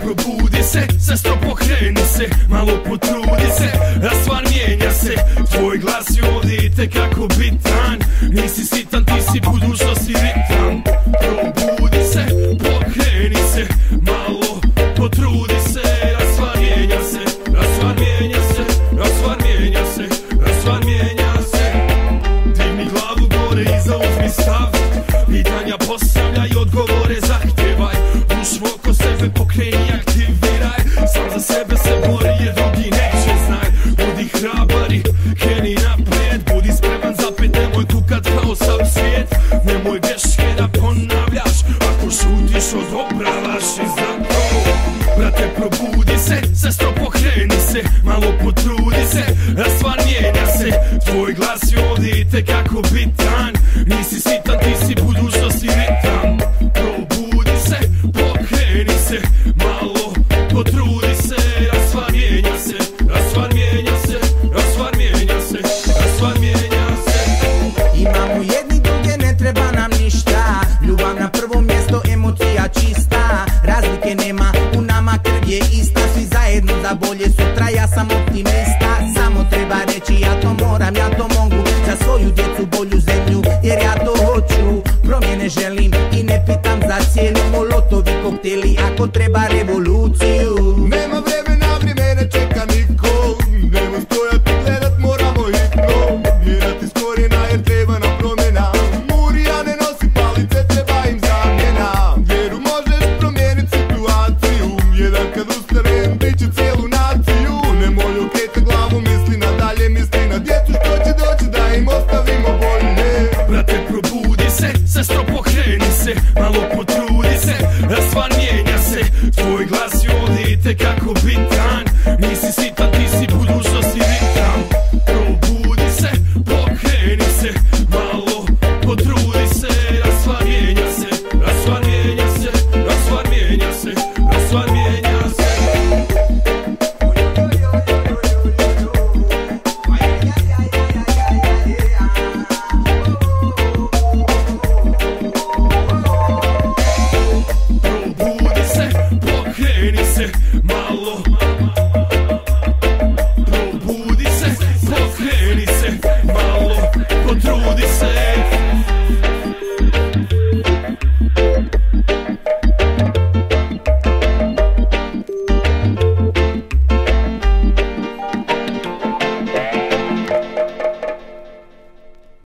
probudi se, sestro pokreni se, malo potrudi se, a stvar mijenja se. Tvoj glas je ovdje itekako bitan, nisi sitan, ti si budućnost i ritam. Probudi se, pokreni se, malo potrudi se, a stvar mijenja se, a stvar mijenja se, a stvar mijenja se, a stvar mijenja se. Digni glavu gore i zauzmi stav, pitanja postavljaj, odgovore zahtjevaj. Dušu oko sebe pokreni, aktiviraj, sam za sebe se bori jer drugi neće znaj. Budi hrabar i kreni naprijed, budi spreman zapet, nemoj kukat kao sam svijet. Nemoj greške da ponavljaš, ako šutiš odobravaš i zato. Brate probudi se, sestro pokreni se, malo potrudi se, a stvar mijenja se. Tvoj glas je ovdje itekako bitan, nisi sitan, ti si budućnost i ritam. Probudi se, pokreni se, malo potrudi se, a stvar mijenja se, a stvar mijenja se, a stvar mijenja se, a stvar mijenja se. Imamo jedni druge, ne treba nam ništa, ljubav na prvo mjesto, emocija čista. Razlike nema, u nama krv je ista, svi zajedno za bolje sutra, ja sam optimista. Samo treba reći ja to moram, ja to mogu, za svoju djecu bolju zemlju, jer ja to hoću. Promjene želim i ne pitam za cijenu, molotovi kokteli ako treba revoluciju.